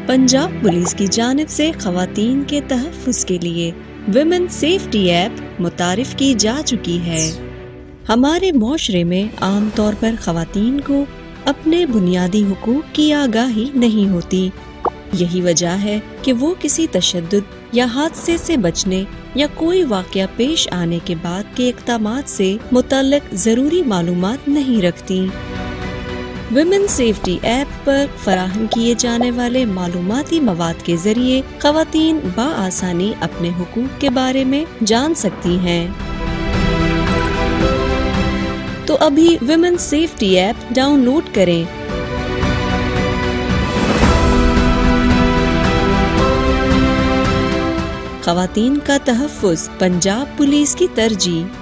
Punjab police की जानिब से खवातीन के तहफ़्फ़ुज़ के लिए विमेन सेफ्टी ऐप मुतारिफ की जा चुकी है। हमारे मुआशरे में आम तौर पर खवातीन को अपने बुनियादी हुकूक की आगाही नहीं होती। यही वजह है कि वो किसी तशद्दुद या हादसे से बचने या कोई वाक़या पेश आने के बाद के इक़दामात से मुतल्लिक़ ज़रूरी मालूमात नहीं रखती। विमेन सेफ्टी ऐप पर फराहम किए जाने वाले मालूमाती मवाद के जरिए खवातीन बआसानी अपने हुकूक के बारे में जान सकती हैं। तो अभी विमेन सेफ्टी ऐप डाउनलोड करें। खवातीन का तहफ़्फ़ुज़ पंजाब पुलिस की तरजीह।